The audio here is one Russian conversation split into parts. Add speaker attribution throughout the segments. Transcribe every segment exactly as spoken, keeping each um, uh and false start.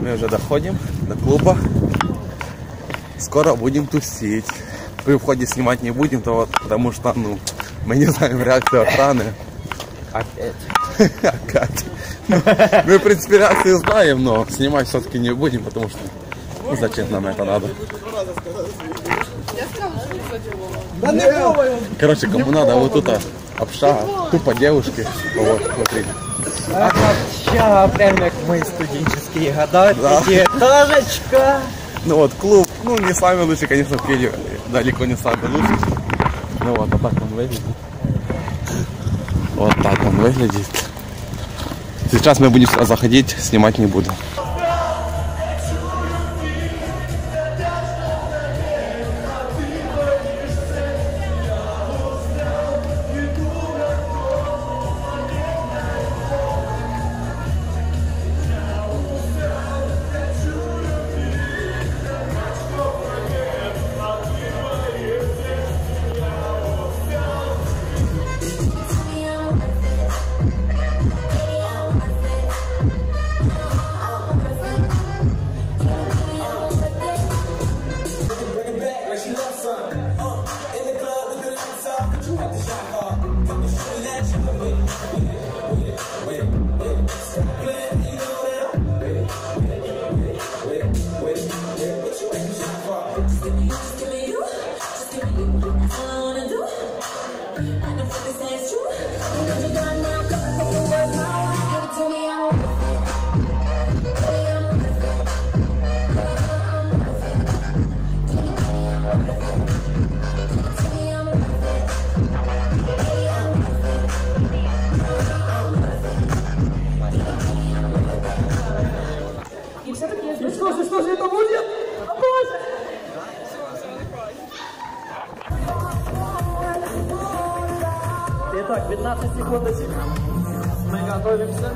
Speaker 1: Мы уже доходим до клуба. Скоро будем тусить. При входе снимать не будем, то вот, потому что, ну, мы не знаем реакцию охраны.
Speaker 2: Опять.
Speaker 1: Опять. Мы, в принципе, реакцию знаем, но снимать все-таки не будем, потому что, ну, зачем нам это надо? Короче, кому надо, вот тут общага, тупо девушки. Вот, смотри.
Speaker 2: А общага, прям как мои студенческие года.
Speaker 1: Да.
Speaker 2: Пятиэтажечка.
Speaker 1: Ну вот, клуб, ну, не самый лучший, конечно, в Киеве. Далеко не самый лучший. Ну вот, а так он выглядит. Вот так он выглядит. Сейчас мы будем заходить, снимать не буду.
Speaker 2: Что же, что же это будет? О, Боже! Итак, пятнадцать секундочек. Мы готовимся.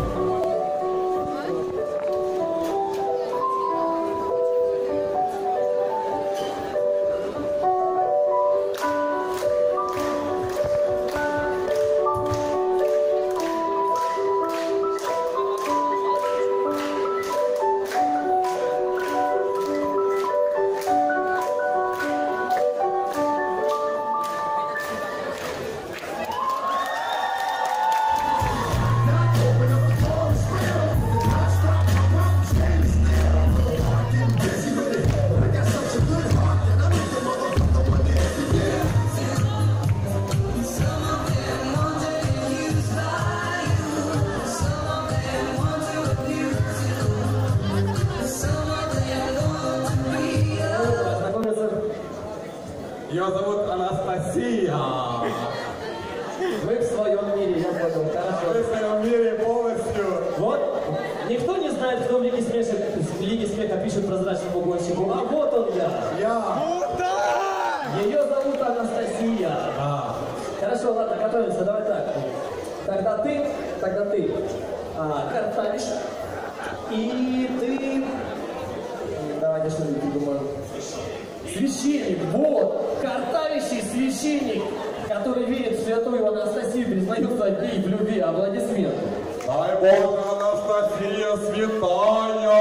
Speaker 3: Ее зовут Анастасия.
Speaker 2: Вы в своем мире, я понял, хорошо.
Speaker 3: Вы в своем мире полностью.
Speaker 2: Вот, никто не знает, кто в Лиге смеха, в Лиге смеха пишет прозрачному гонщику, а вот он я.
Speaker 3: Я.
Speaker 2: Ну да! Ее зовут Анастасия.
Speaker 3: Да.
Speaker 2: Хорошо, ладно, готовимся, давай так. Тогда ты, тогда ты а, картавишь, и ты... Давайте что-нибудь придумаем. Священник, вот, картавящий священник, который верит в святую Анастасию, признается от ней в любви. Аплодисменты.
Speaker 3: Дай Боже, Анастасия святая,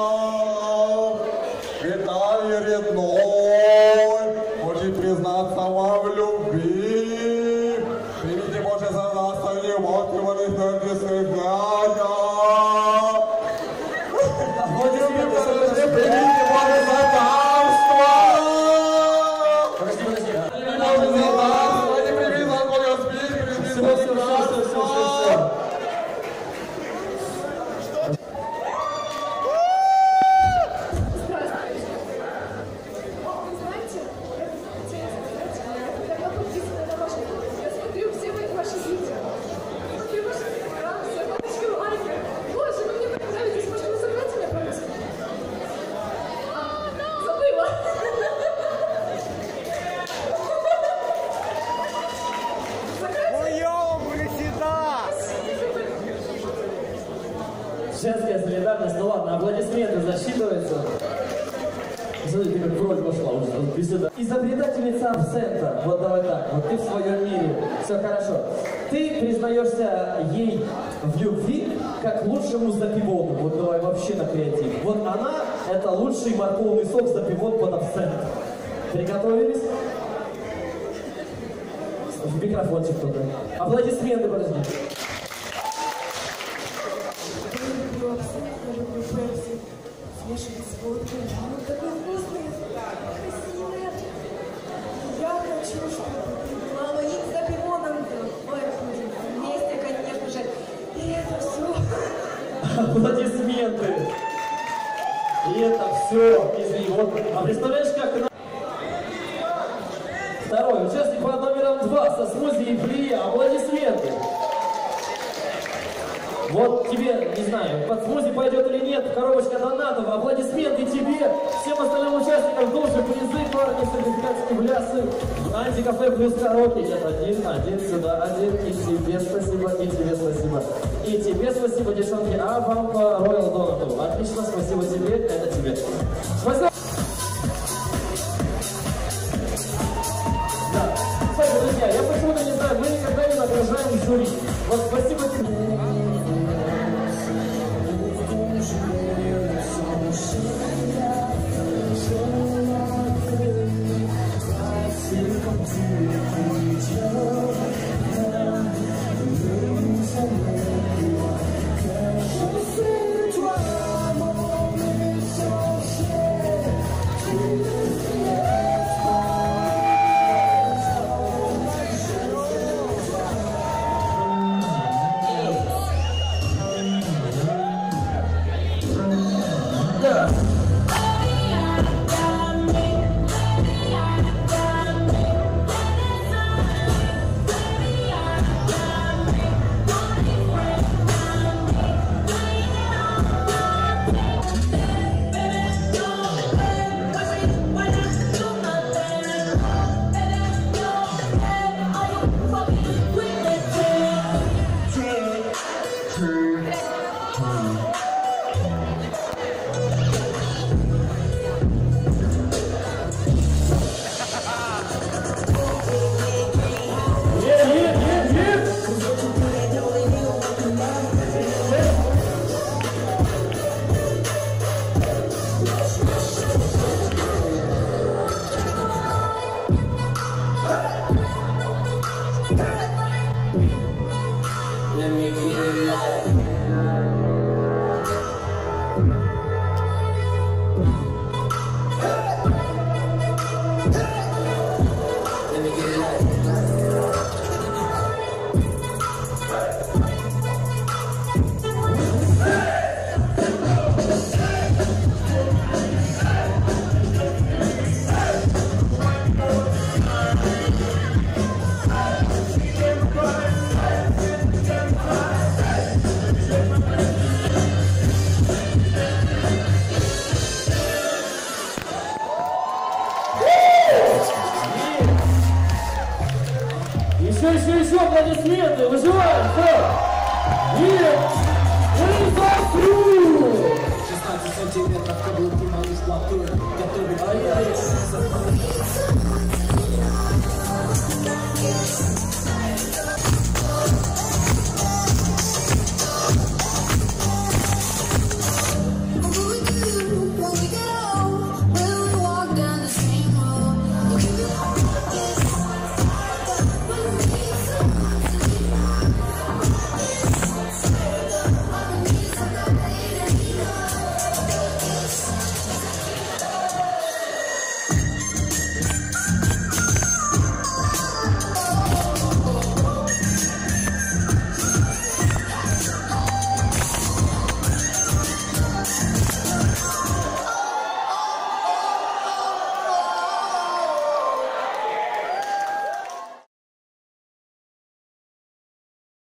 Speaker 3: святая рядной, хочет признаться вам в любви. Примите Боже за нас, а не мокрого не свидания.
Speaker 2: Аплодисменты, что
Speaker 3: Примите Боже за царство.
Speaker 2: Подожди, подожди.
Speaker 3: Все, все, все, все, все, все.
Speaker 2: Женская солидарность, ну ладно, аплодисменты засчитываются. Смотри, ты как в роль вошла уже, беседа. Изобретательница абсента. Вот давай так, вот ты в своем мире. Все хорошо. Ты признаешься ей в любви, как лучшему запивону. Вот давай вообще на креатив. Вот она, это лучший морковный сок запивон под абсент. Приготовились? В микрофончик кто-то. Аплодисменты, подожди.
Speaker 4: Смешивать с водкой. Ну, такой вкусный. Красивый. Я хочу, чтобы мама не с запивоном-то. Ой, вместе, конечно же. И это все.
Speaker 2: Аплодисменты. И это все из него. А представляешь, как она... Второй участник под номером два со смузи и фри. Аплодисменты. Вот тебе, не знаю, под смузи пойдет или нет, коробочка донатов, аплодисменты тебе, всем остальным участникам тоже призы, парни, сертификатские блясы, антикафе плюс караоке, нет, один, один, сюда, один, и тебе спасибо, и тебе спасибо, и тебе спасибо, девчонки, а вам по Royal Донату, отлично, спасибо тебе, это тебе. Спасибо. Да. Кстати, друзья, я почему-то не знаю, мы никогда не награждаем жюри. Вот спасибо тебе. Еще, еще, еще аплодисменты!